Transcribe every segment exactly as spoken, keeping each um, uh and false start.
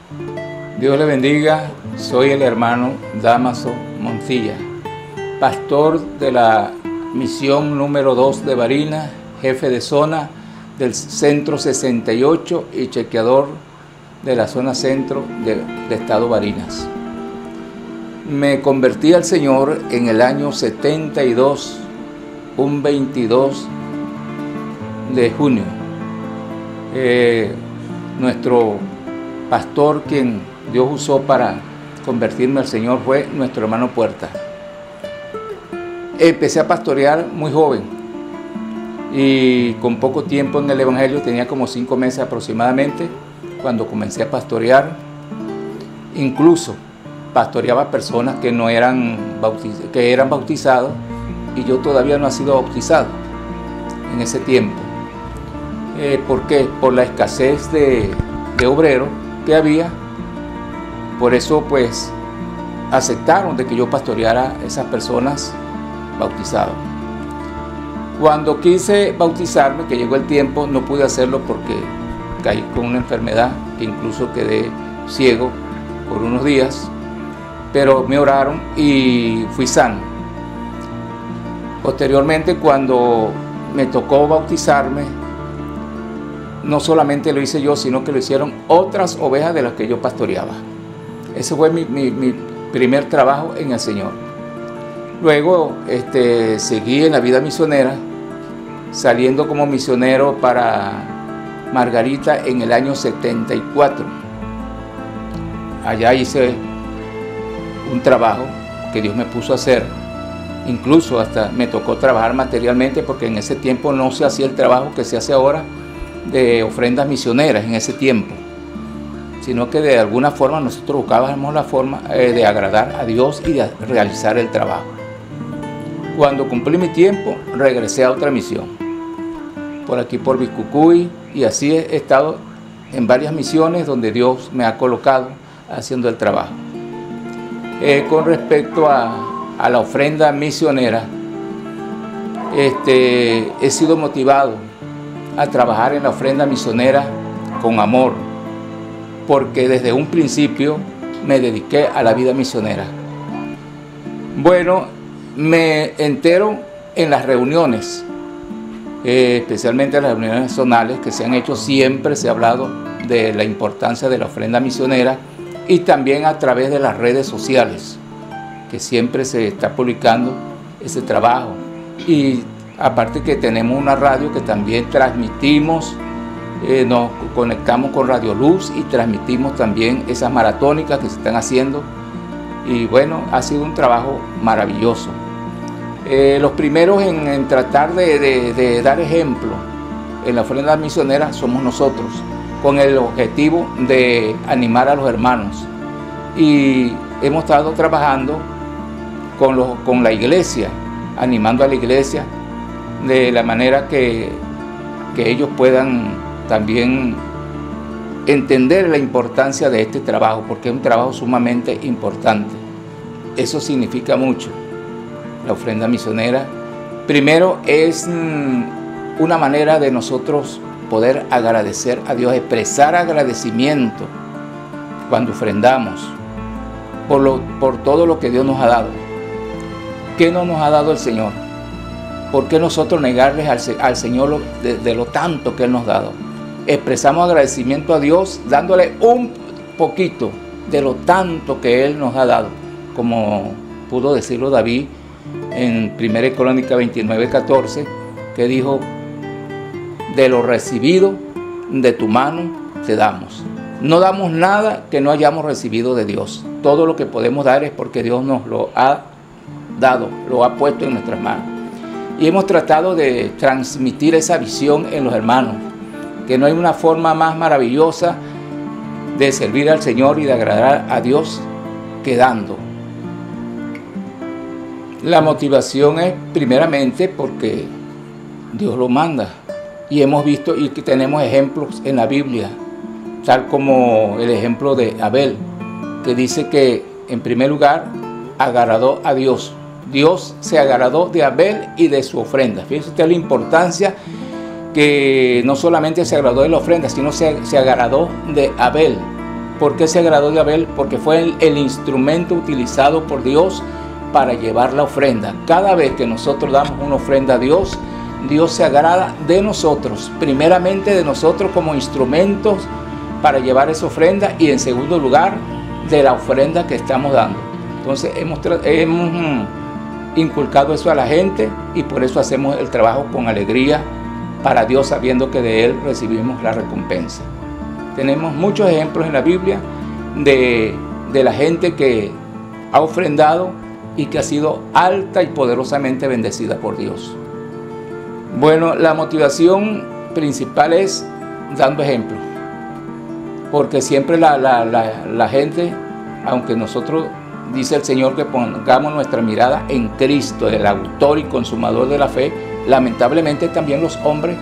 Dios le bendiga, soy el hermano Dámaso Montilla, pastor de la misión número dos de Barinas, jefe de zona del centro sesenta y ocho y chequeador de la zona centro del de estado Barinas. Me convertí al Señor en el año setenta y dos, un veintidós de junio. Eh, nuestro pastor, quien Dios usó para convertirme al Señor, fue nuestro hermano Puerta. Empecé a pastorear muy joven y con poco tiempo en el Evangelio, tenía como cinco meses aproximadamente cuando comencé a pastorear. Incluso pastoreaba personas que no eran bautiz- que eran bautizados y yo todavía no he sido bautizado en ese tiempo. Eh, ¿Por qué? Por la escasez de, de obreros que había. Por eso pues aceptaron de que yo pastoreara a esas personas bautizadas. Cuando quise bautizarme, que llegó el tiempo, no pude hacerlo porque caí con una enfermedad que incluso quedé ciego por unos días, pero me oraron y fui sano. Posteriormente, cuando me tocó bautizarme, no solamente lo hice yo, sino que lo hicieron otras ovejas de las que yo pastoreaba. Ese fue mi, mi, mi primer trabajo en el Señor. Luego este, seguí en la vida misionera, saliendo como misionero para Margarita en el año setenta y cuatro. Allá hice un trabajo que Dios me puso a hacer. Incluso hasta me tocó trabajar materialmente, porque en ese tiempo no se hacía el trabajo que se hace ahora de ofrendas misioneras en ese tiempo, sino que de alguna forma nosotros buscábamos la forma eh, de agradar a Dios y de realizar el trabajo. Cuando cumplí mi tiempo, regresé a otra misión, por aquí por Biscucuy, y así he estado en varias misiones donde Dios me ha colocado haciendo el trabajo. Eh, con respecto a, a la ofrenda misionera, este, he sido motivado a trabajar en la ofrenda misionera con amor, porque desde un principio me dediqué a la vida misionera. Bueno, me entero en las reuniones, eh, especialmente en las reuniones zonales que se han hecho, siempre se ha hablado de la importancia de la ofrenda misionera, y también a través de las redes sociales, que siempre se está publicando ese trabajo. Y aparte que tenemos una radio que también transmitimos, eh, nos conectamos con Radio Luz y transmitimos también esas maratónicas que se están haciendo. Y bueno, ha sido un trabajo maravilloso. Eh, los primeros en, en tratar de, de, de dar ejemplo en la ofrenda misionera somos nosotros, con el objetivo de animar a los hermanos. Y hemos estado trabajando con, los, con la iglesia, animando a la iglesia de la manera que, que ellos puedan también entender la importancia de este trabajo, porque es un trabajo sumamente importante. Eso significa mucho. La ofrenda misionera, primero, es una manera de nosotros poder agradecer a Dios, expresar agradecimiento cuando ofrendamos por, lo, por todo lo que Dios nos ha dado. ¿Qué no nos ha dado el Señor? ¿Por qué nosotros negarles al, al Señor lo, de, de lo tanto que Él nos ha dado? Expresamos agradecimiento a Dios dándole un poquito de lo tanto que Él nos ha dado, como pudo decirlo David en primera Crónicas veintinueve, catorce, que dijo: de lo recibido de tu mano te damos. No damos nada que no hayamos recibido de Dios. Todo lo que podemos dar es porque Dios nos lo ha dado, lo ha puesto en nuestras manos. Y hemos tratado de transmitir esa visión en los hermanos, que no hay una forma más maravillosa de servir al Señor y de agradar a Dios que dando. La motivación es primeramente porque Dios lo manda. Y hemos visto y que tenemos ejemplos en la Biblia, tal como el ejemplo de Abel, que dice que en primer lugar agradó a Dios. Dios se agradó de Abel y de su ofrenda. Fíjense usted la importancia, que no solamente se agradó de la ofrenda, sino se, se agradó de Abel. ¿Por qué se agradó de Abel? Porque fue el, el instrumento utilizado por Dios para llevar la ofrenda. Cada vez que nosotros damos una ofrenda a Dios, Dios se agrada de nosotros, primeramente de nosotros como instrumentos para llevar esa ofrenda, y en segundo lugar de la ofrenda que estamos dando. Entonces hemos, hemos mm, inculcado eso a la gente, y por eso hacemos el trabajo con alegría para Dios, sabiendo que de Él recibimos la recompensa. Tenemos muchos ejemplos en la Biblia de, de la gente que ha ofrendado y que ha sido alta y poderosamente bendecida por Dios. Bueno, la motivación principal es dando ejemplo, porque siempre la, la, la, la gente, aunque nosotros, dice el Señor, que pongamos nuestra mirada en Cristo, el autor y consumador de la fe, lamentablemente también los hombres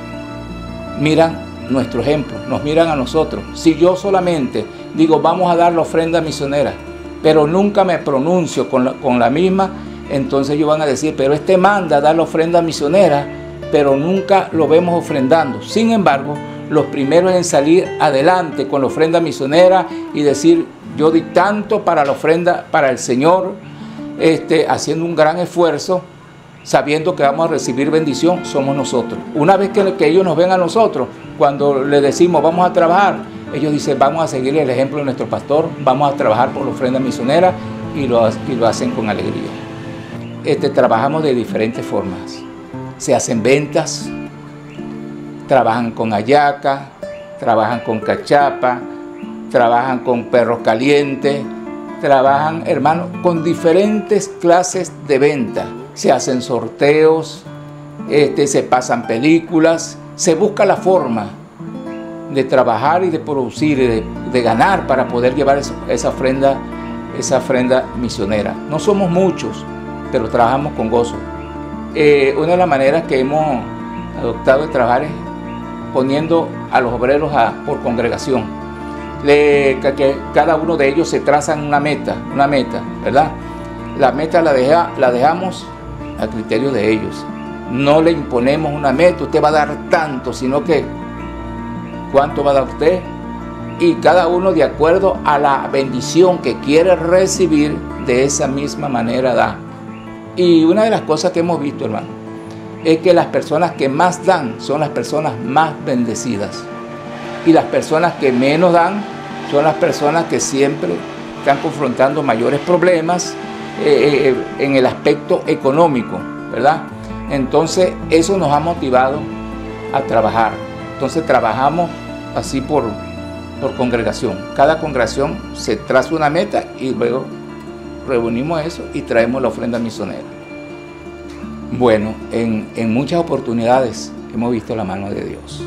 miran nuestro ejemplo, nos miran a nosotros. Si yo solamente digo vamos a dar la ofrenda misionera, pero nunca me pronuncio con la, con la misma, entonces ellos van a decir, pero este manda a dar la ofrenda misionera, pero nunca lo vemos ofrendando. Sin embargo, los primeros en salir adelante con la ofrenda misionera y decir, yo di tanto para la ofrenda para el Señor, este, haciendo un gran esfuerzo, sabiendo que vamos a recibir bendición, somos nosotros. Una vez que, que ellos nos ven a nosotros, cuando les decimos vamos a trabajar, ellos dicen vamos a seguir el ejemplo de nuestro pastor, vamos a trabajar por la ofrenda misionera, y lo, y lo hacen con alegría. Este, trabajamos de diferentes formas. Se hacen ventas, trabajan con hallaca, trabajan con cachapa, trabajan con perros calientes, trabajan, hermanos, con diferentes clases de venta. Se hacen sorteos, este, se pasan películas, se busca la forma de trabajar y de producir y de, de ganar para poder llevar esa, esa ofrenda, esa ofrenda misionera. No somos muchos, pero trabajamos con gozo. Eh, una de las maneras que hemos adoptado de trabajar es poniendo a los obreros a, por congregación. Le, que, que cada uno de ellos se trazan una meta, una meta, ¿verdad? La meta la, deja, la dejamos a criterio de ellos. No le imponemos una meta, usted va a dar tanto, sino que cuánto va a dar usted, y cada uno de acuerdo a la bendición que quiere recibir, de esa misma manera da. Y una de las cosas que hemos visto, hermano, es que las personas que más dan son las personas más bendecidas, y las personas que menos dan son las personas que siempre están confrontando mayores problemas eh, eh, en el aspecto económico, ¿verdad? Entonces eso nos ha motivado a trabajar. Entonces trabajamos así por, por congregación. Cada congregación se traza una meta y luego reunimos eso y traemos la ofrenda misionera. Bueno, en, en muchas oportunidades hemos visto la mano de Dios.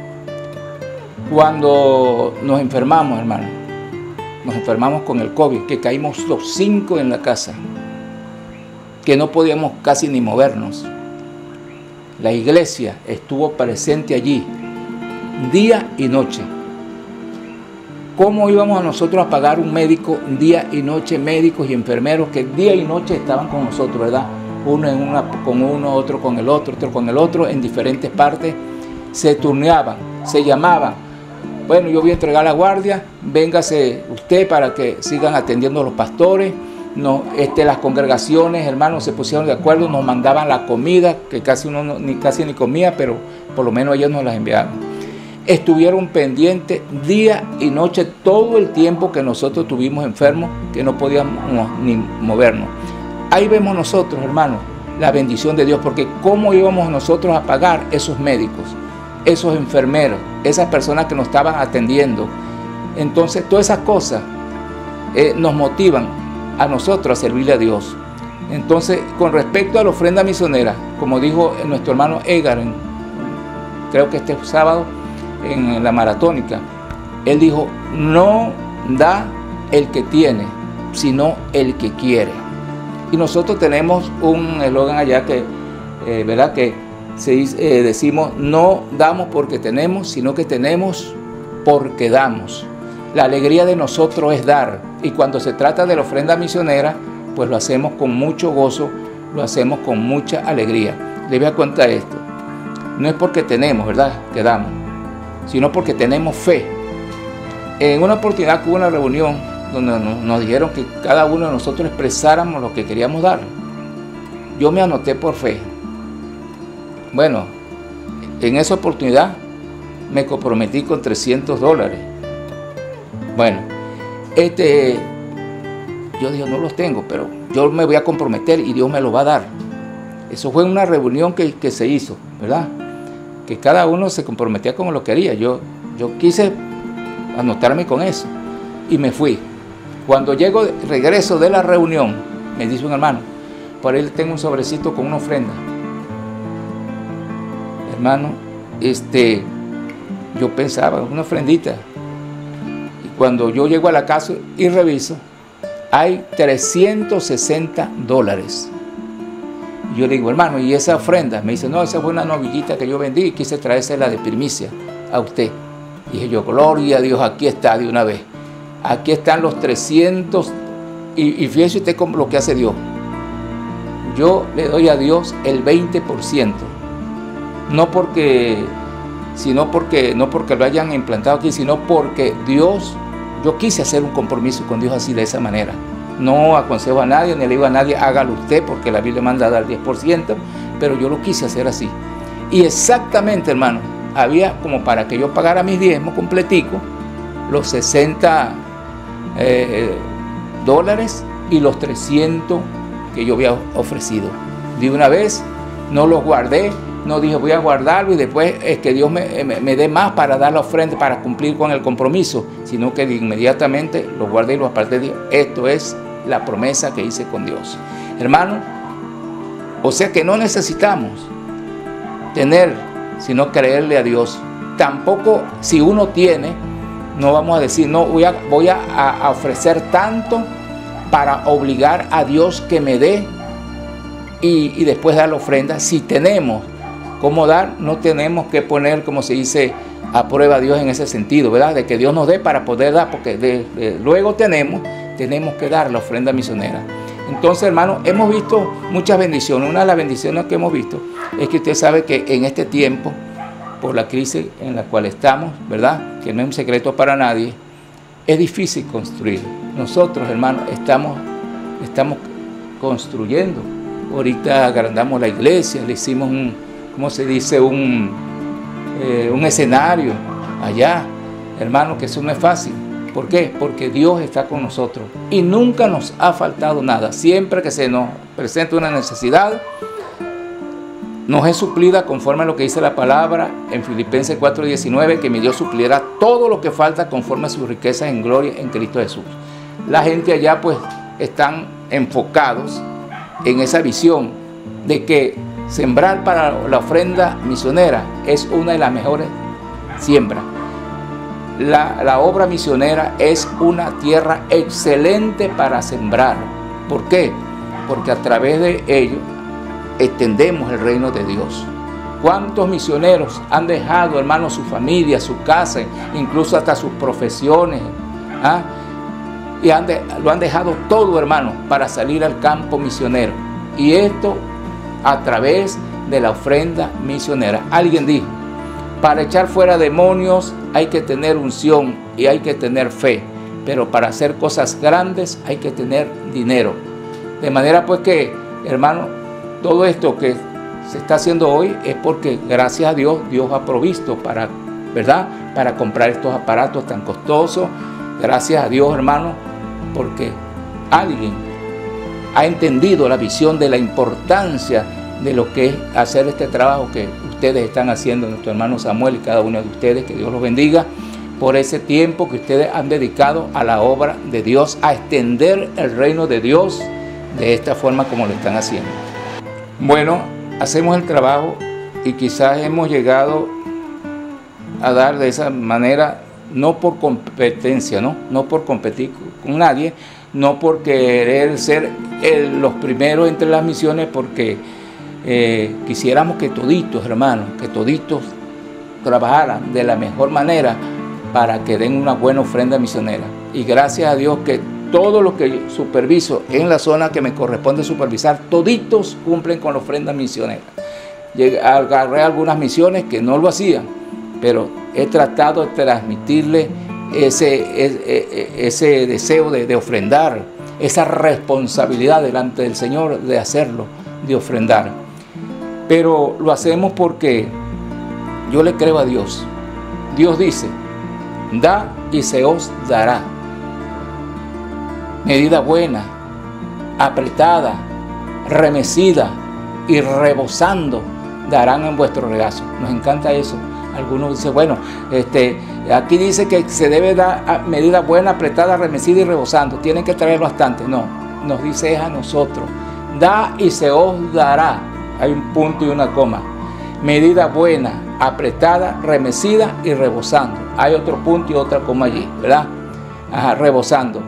Cuando nos enfermamos, hermano, nos enfermamos con el COVID, que caímos los cinco en la casa, que no podíamos casi ni movernos. La iglesia estuvo presente allí, día y noche. ¿Cómo íbamos a nosotros a pagar un médico día y noche, médicos y enfermeros que día y noche estaban con nosotros, ¿verdad? Uno en una, con uno, otro con el otro, otro con el otro, en diferentes partes, se turneaban, se llamaban. Bueno, yo voy a entregar la guardia, véngase usted para que sigan atendiendo a los pastores. No, este, las congregaciones, hermanos, se pusieron de acuerdo, nos mandaban la comida, que casi uno no, ni casi ni comía, pero por lo menos ellos nos las enviaron. Estuvieron pendientes día y noche todo el tiempo que nosotros estuvimos enfermos, que no podíamos ni movernos. Ahí vemos nosotros, hermanos, la bendición de Dios, porque cómo íbamos nosotros a pagar esos médicos, esos enfermeros, esas personas que nos estaban atendiendo. Entonces, todas esas cosas eh, nos motivan a nosotros a servirle a Dios. Entonces, con respecto a la ofrenda misionera, como dijo nuestro hermano Edgar, en, creo que este sábado, en la maratónica, él dijo, no da el que tiene, sino el que quiere. Y nosotros tenemos un eslogan allá que, eh, ¿verdad? Que se dice, eh, decimos, no damos porque tenemos, sino que tenemos porque damos. La alegría de nosotros es dar, y cuando se trata de la ofrenda misionera, pues lo hacemos con mucho gozo, lo hacemos con mucha alegría. Les voy a contar esto. No es porque tenemos, ¿verdad?, que damos, sino porque tenemos fe. En una oportunidad que hubo una reunión donde nos, nos dijeron que cada uno de nosotros expresáramos lo que queríamos dar. Yo me anoté por fe. Bueno, en esa oportunidad me comprometí con trescientos dólares. Bueno, este, yo dije, no los tengo, pero yo me voy a comprometer y Dios me lo va a dar. Eso fue una reunión que, que se hizo, ¿verdad? Que cada uno se comprometía como lo quería. Yo, yo quise anotarme con eso y me fui. Cuando llego, regreso de la reunión, me dice un hermano, por ahí tengo un sobrecito con una ofrenda. Hermano, este, yo pensaba, una ofrendita. Y cuando yo llego a la casa y reviso, hay trescientos sesenta dólares. Y yo le digo, hermano, ¿y esa ofrenda? Me dice, no, esa fue una novillita que yo vendí y quise traérsela de primicia a usted. Y dije yo, gloria a Dios, aquí está de una vez. Aquí están los trescientos. Y, y fíjese usted con lo que hace Dios. Yo le doy a Dios el veinte por ciento. No porque, sino porque, no porque lo hayan implantado aquí, sino porque Dios, yo quise hacer un compromiso con Dios así, de esa manera. No aconsejo a nadie, ni le digo a nadie, hágalo usted, porque la Biblia manda a dar diez por ciento, pero yo lo quise hacer así. Y exactamente, hermano, había como para que yo pagara mis diezmos completico, los sesenta eh, dólares y los trescientos que yo había ofrecido. De una vez, no los guardé, no dije voy a guardarlo y después es que Dios me, me, me dé más para dar la ofrenda, para cumplir con el compromiso, sino que inmediatamente los guardé y los aparté. Dije, esto es la promesa que hice con Dios. Hermano, o sea que no necesitamos tener, sino creerle a Dios. Tampoco si uno tiene, no vamos a decir, no, voy a, voy a, a ofrecer tanto para obligar a Dios que me dé y, y después dar la ofrenda. Si tenemos cómo dar, no tenemos que poner, como se dice, a prueba a Dios en ese sentido, ¿verdad? De que Dios nos dé para poder dar, porque de, de, luego tenemos, tenemos que dar la ofrenda misionera. Entonces, hermanos, hemos visto muchas bendiciones. Una de las bendiciones que hemos visto es que usted sabe que en este tiempo, por la crisis en la cual estamos, ¿verdad? Que no es un secreto para nadie, es difícil construir. Nosotros, hermanos, estamos, estamos construyendo. Ahorita agrandamos la iglesia, le hicimos un, ¿cómo se dice? Un, eh, un escenario allá. Hermanos, que eso no es fácil. ¿Por qué? Porque Dios está con nosotros y nunca nos ha faltado nada. Siempre que se nos presenta una necesidad, nos es suplida conforme a lo que dice la palabra en Filipenses cuatro diecinueve, que mi Dios suplirá todo lo que falta conforme a sus riquezas en gloria en Cristo Jesús. La gente allá pues están enfocados en esa visión de que sembrar para la ofrenda misionera es una de las mejores siembras. La, la obra misionera es una tierra excelente para sembrar. ¿Por qué? Porque a través de ello extendemos el reino de Dios. ¿Cuántos misioneros han dejado, hermanos, su familia, su casa, incluso hasta sus profesiones? ¿Ah? Y han de, lo han dejado todo, hermano, para salir al campo misionero. Y esto a través de la ofrenda misionera. Alguien dijo, para echar fuera demonios hay que tener unción y hay que tener fe, pero para hacer cosas grandes hay que tener dinero. De manera pues que, hermano, todo esto que se está haciendo hoy es porque gracias a Dios, Dios ha provisto para, ¿verdad? Para comprar estos aparatos tan costosos. Gracias a Dios, hermano, porque alguien ha entendido la visión de la importancia de lo que es hacer este trabajo que ustedes están haciendo, nuestro hermano Samuel y cada uno de ustedes. Que Dios los bendiga por ese tiempo que ustedes han dedicado a la obra de Dios, a extender el reino de Dios de esta forma como lo están haciendo. Bueno, hacemos el trabajo y quizás hemos llegado a dar de esa manera, no por competencia, no, no por competir con nadie, no por querer ser el, los primeros entre las misiones, porque eh, quisiéramos que toditos, hermanos, que toditos trabajaran de la mejor manera para que den una buena ofrenda misionera. Y gracias a Dios que todos los que superviso en la zona que me corresponde supervisar, toditos cumplen con la ofrenda misionera. Llegué, agarré algunas misiones que no lo hacían, pero he tratado de transmitirle ese, ese, ese deseo de, de ofrendar, esa responsabilidad delante del Señor de hacerlo, de ofrendar. Pero lo hacemos porque yo le creo a Dios. Dios dice, da y se os dará. Medida buena, apretada, remecida y rebosando darán en vuestro regazo. Nos encanta eso. Algunos dicen, bueno, este, aquí dice que se debe dar a medida buena, apretada, remecida y rebosando. Tienen que traer bastante. No, nos dice es a nosotros. Da y se os dará. Hay un punto y una coma. Medida buena, apretada, remecida y rebosando. Hay otro punto y otra coma allí, ¿verdad? Ajá, rebosando.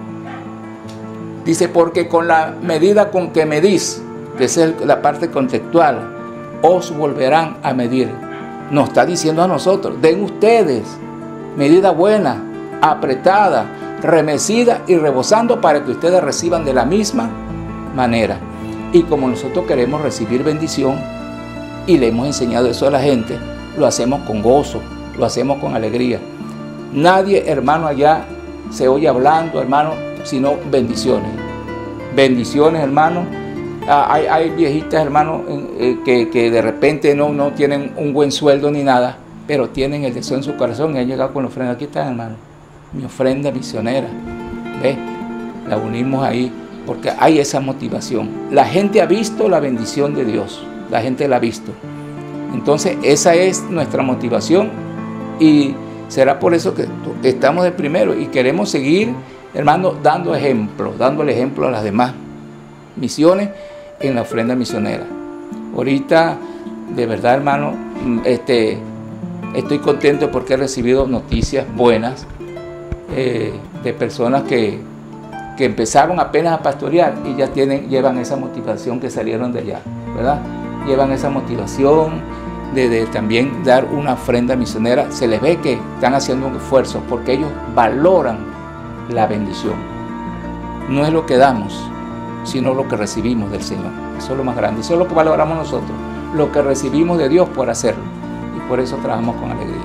Dice, porque con la medida con que medís, que esa es la parte contextual, os volverán a medir. Nos está diciendo a nosotros, den ustedes medida buena, apretada, remecida y rebosando para que ustedes reciban de la misma manera. Y como nosotros queremos recibir bendición y le hemos enseñado eso a la gente, lo hacemos con gozo, lo hacemos con alegría. Nadie, hermano, allá se oye hablando, hermano, sino bendiciones. Bendiciones, hermano. Ah, hay, hay viejitas, hermano, eh, que, que de repente no, no tienen un buen sueldo ni nada, pero tienen el deseo en su corazón y han llegado con la ofrenda. Aquí está, hermano, mi ofrenda misionera. ¿Ves? La unimos ahí porque hay esa motivación. La gente ha visto la bendición de Dios. La gente la ha visto. Entonces, esa es nuestra motivación y será por eso que estamos de primero y queremos seguir, hermano, dando ejemplo, dando el ejemplo a las demás misiones en la ofrenda misionera. Ahorita, de verdad, hermano, este, estoy contento porque he recibido noticias buenas eh, de personas que, que empezaron apenas a pastorear y ya tienen, llevan esa motivación que salieron de allá, ¿verdad? Llevan esa motivación de, de también dar una ofrenda misionera. Se les ve que están haciendo un esfuerzo porque ellos valoran la bendición. No es lo que damos, sino lo que recibimos del Señor. Eso es lo más grande. Eso es lo que valoramos nosotros, lo que recibimos de Dios por hacerlo. Y por eso trabajamos con alegría.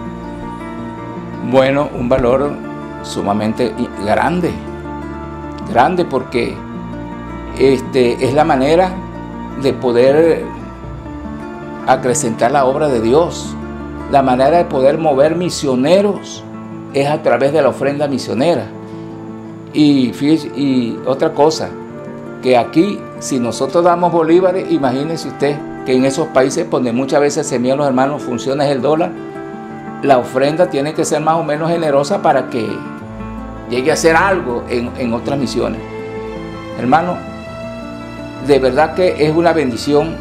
Bueno, un valor sumamente grande. Grande porque este, es la manera de poder acrecentar la obra de Dios. La manera de poder mover misioneros es a través de la ofrenda misionera. Y, fíjese, y otra cosa, que aquí, si nosotros damos bolívares, imagínense usted que en esos países donde muchas veces se envían los hermanos funciones el dólar, la ofrenda tiene que ser más o menos generosa para que llegue a ser algo en, en otras misiones. Hermano, de verdad que es una bendición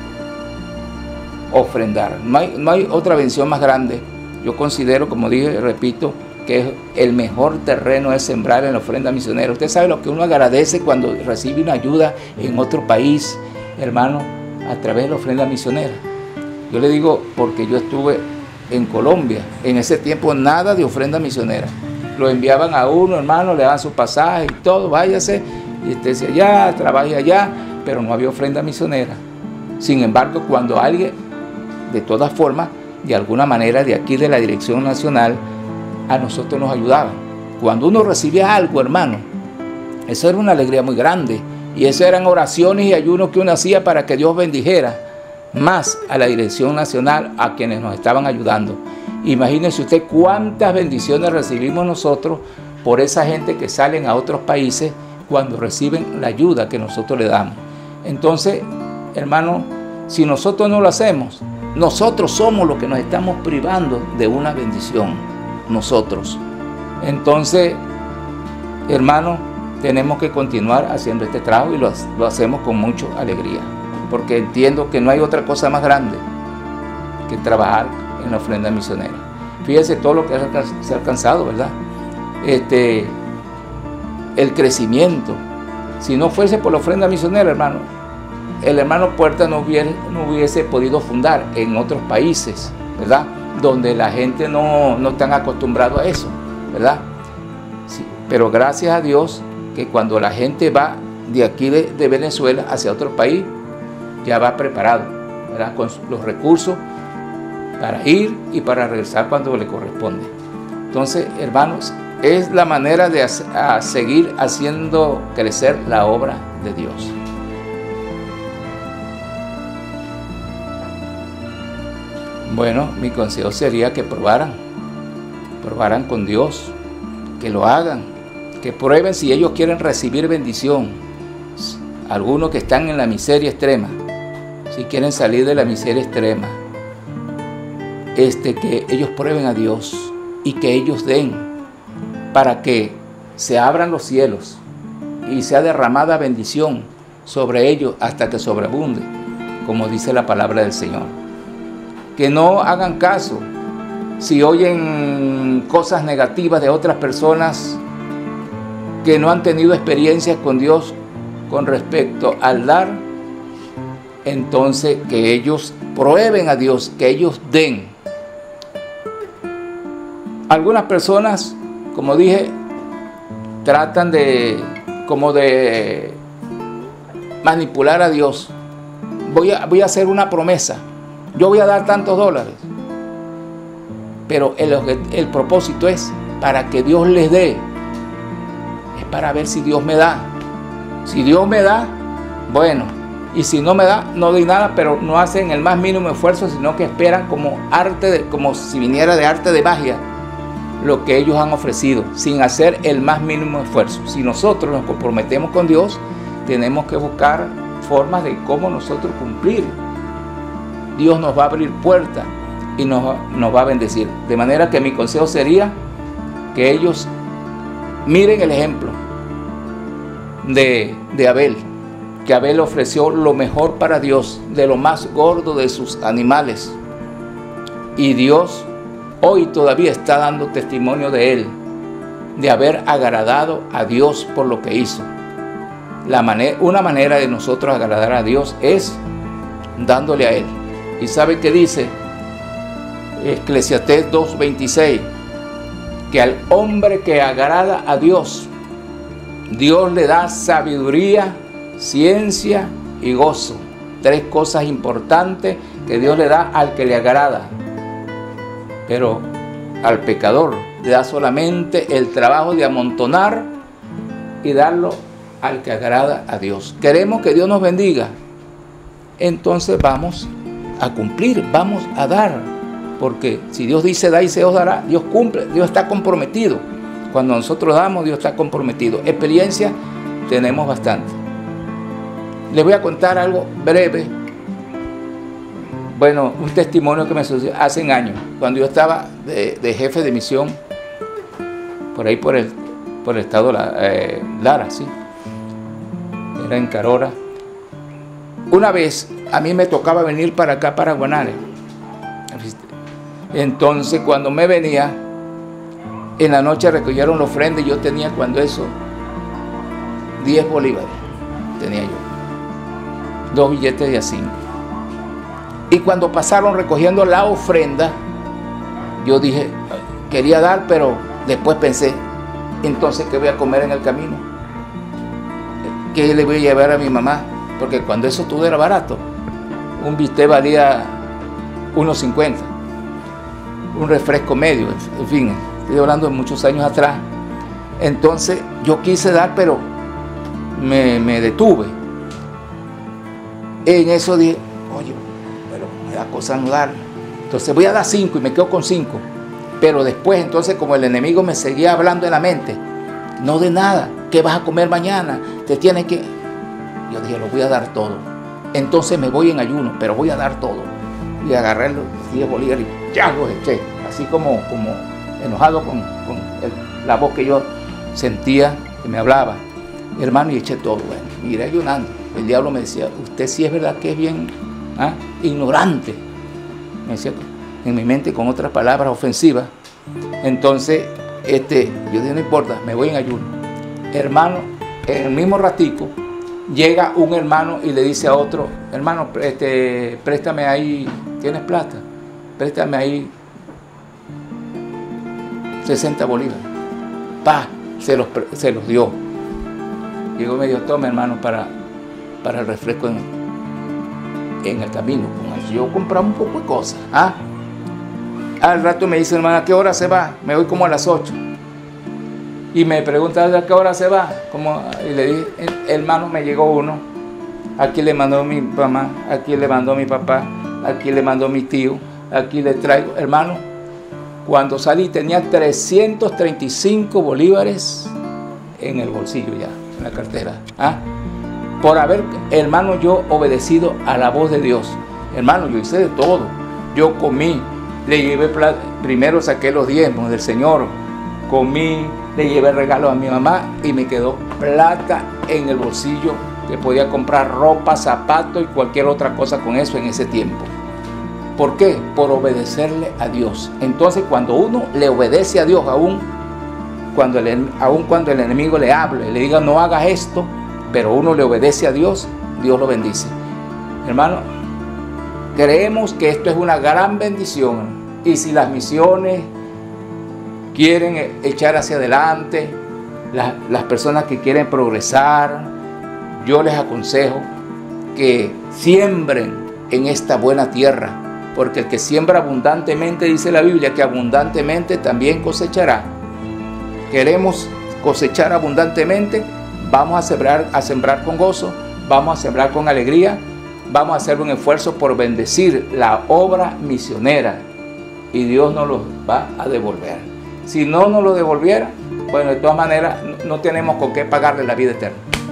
ofrendar. No hay, no hay otra bendición más grande. Yo considero, como dije, repito, que el mejor terreno es sembrar en la ofrenda misionera. Usted sabe lo que uno agradece cuando recibe una ayuda en otro país, hermano, a través de la ofrenda misionera. Yo le digo porque yo estuve en Colombia, en ese tiempo nada de ofrenda misionera. Lo enviaban a uno, hermano, le daban su pasaje y todo, váyase, y usted decía allá, trabaje allá, pero no había ofrenda misionera. Sin embargo, cuando alguien, de todas formas, de alguna manera de aquí de la Dirección Nacional, a nosotros nos ayudaban. Cuando uno recibía algo, hermano, eso era una alegría muy grande. Y eso eran oraciones y ayunos que uno hacía para que Dios bendijera más a la Dirección Nacional, a quienes nos estaban ayudando. Imagínense usted cuántas bendiciones recibimos nosotros por esa gente que salen a otros países cuando reciben la ayuda que nosotros le damos. Entonces, hermano, si nosotros no lo hacemos, nosotros somos los que nos estamos privando de una bendición. Nosotros. Entonces, hermano, tenemos que continuar haciendo este trabajo y lo, lo hacemos con mucha alegría, porque entiendo que no hay otra cosa más grande que trabajar en la ofrenda misionera. Fíjese todo lo que se ha alcanzado, ¿verdad? Este, el crecimiento. Si no fuese por la ofrenda misionera, hermano, el hermano Puerta no hubiese, no hubiese podido fundar en otros países, ¿verdad? Donde la gente no, no está acostumbrado a eso, ¿verdad? Sí, pero gracias a Dios que cuando la gente va de aquí de, de Venezuela hacia otro país, ya va preparado, ¿verdad? Con los recursos para ir y para regresar cuando le corresponde. Entonces, hermanos, es la manera de a seguir haciendo crecer la obra de Dios. Bueno, mi consejo sería que probaran, probaran con Dios, que lo hagan, que prueben si ellos quieren recibir bendición. Algunos que están en la miseria extrema, si quieren salir de la miseria extrema, este, que ellos prueben a Dios y que ellos den para que se abran los cielos y sea derramada bendición sobre ellos hasta que sobreabunde, como dice la palabra del Señor. Que no hagan caso si oyen cosas negativas de otras personas que no han tenido experiencias con Dios con respecto al dar. Entonces que ellos prueben a Dios, que ellos den. Algunas personas, como dije, tratan de como de manipular a Dios. Voy a, voy a hacer una promesa. Yo voy a dar tantos dólares. Pero el, el propósito es para que Dios les dé. Es para ver si Dios me da. Si Dios me da, bueno. Y si no me da, no doy nada, pero no hacen el más mínimo esfuerzo, sino que esperan como arte, de, como si viniera de arte de magia, lo que ellos han ofrecido, sin hacer el más mínimo esfuerzo. Si nosotros nos comprometemos con Dios, tenemos que buscar formas de cómo nosotros cumplir. Dios nos va a abrir puertas y nos, nos va a bendecir. De manera que mi consejo sería que ellos miren el ejemplo de, de Abel, que Abel ofreció lo mejor para Dios, de lo más gordo de sus animales. Y Dios hoy todavía está dando testimonio de él, de haber agradado a Dios por lo que hizo. La manera, una manera de nosotros agradar a Dios es dándole a Él. ¿Y sabe qué dice Eclesiastés dos veintiséis? Que al hombre que agrada a Dios, Dios le da sabiduría, ciencia y gozo. Tres cosas importantes que Dios le da al que le agrada. Pero al pecador le da solamente el trabajo de amontonar y darlo al que agrada a Dios. Queremos que Dios nos bendiga. Entonces vamos a cumplir, vamos a dar. Porque si Dios dice da y se os dará, Dios cumple, Dios está comprometido. Cuando nosotros damos, Dios está comprometido. Experiencia tenemos bastante. Les voy a contar algo breve. Bueno, un testimonio que me sucedió hace años, cuando yo estaba de, de jefe de misión, por ahí por el, por el estado eh, Lara, sí. Era en Carora. Una vez a mí me tocaba venir para acá, para Guanare. Entonces cuando me venía, en la noche recogieron la ofrenda y yo tenía cuando eso, diez bolívares tenía yo. Dos billetes de a cinco. Y cuando pasaron recogiendo la ofrenda, yo dije, quería dar, pero después pensé, entonces, ¿qué voy a comer en el camino? ¿Qué le voy a llevar a mi mamá? Porque cuando eso todo era barato, un bistec valía uno cincuenta, un refresco medio, en fin, estoy hablando de muchos años atrás. Entonces yo quise dar, pero me, me detuve. En eso dije, oye, pero me da cosa no dar. Entonces voy a dar cinco y me quedo con cinco. Pero después, entonces, como el enemigo me seguía hablando en la mente, no de nada, ¿qué vas a comer mañana? Te tienes que... Yo dije, lo voy a dar todo. Entonces me voy en ayuno, pero voy a dar todo. Y agarré los diez bolívares y ya los eché. Así como, como enojado con, con el, la voz que yo sentía que me hablaba. Hermano, y eché todo. Bueno, miré ayunando. El diablo me decía, usted sí es verdad que es bien ¿ah? ignorante. Me decía en mi mente con otras palabras ofensivas. Entonces, este, yo dije, no importa, me voy en ayuno. Hermano, en el mismo ratico, llega un hermano y le dice a otro, hermano, este, préstame ahí, ¿tienes plata? Préstame ahí sesenta bolívares. Pa, se los, se los dio. Llegó y me dijo, toma hermano para, para el refresco en, en el camino. Yo compraba un poco de cosas. ¿ah? Al rato me dice, hermano, ¿a qué hora se va? Me voy como a las ocho. Y me pregunta, ¿a qué hora se va? Como, y le dije, hermano, me llegó uno. Aquí le mandó mi mamá, aquí le mandó mi papá, aquí le mandó mi tío, aquí le traigo. Hermano, cuando salí tenía trescientos treinta y cinco bolívares en el bolsillo ya, en la cartera. ¿Ah? Por haber, hermano, yo obedecido a la voz de Dios. Hermano, yo hice de todo. Yo comí, le llevé plata, primero saqué los diezmos del Señor, comí, le llevé regalos a mi mamá y me quedó plata en el bolsillo que podía comprar ropa, zapatos y cualquier otra cosa con eso en ese tiempo. ¿Por qué? Por obedecerle a Dios. Entonces, cuando uno le obedece a Dios, aún cuando el, aún cuando el enemigo le hable, le diga no hagas esto, pero uno le obedece a Dios, Dios lo bendice. Hermano, creemos que esto es una gran bendición. Y si las misiones quieren echar hacia adelante, las, las personas que quieren progresar, yo les aconsejo que siembren en esta buena tierra, porque el que siembra abundantemente, dice la Biblia, que abundantemente también cosechará. Queremos cosechar abundantemente, vamos a sembrar, a sembrar con gozo, vamos a sembrar con alegría, vamos a hacer un esfuerzo por bendecir la obra misionera y Dios nos lo va a devolver. Si no nos lo devolviera, bueno, de todas maneras no tenemos con qué pagarle la vida eterna.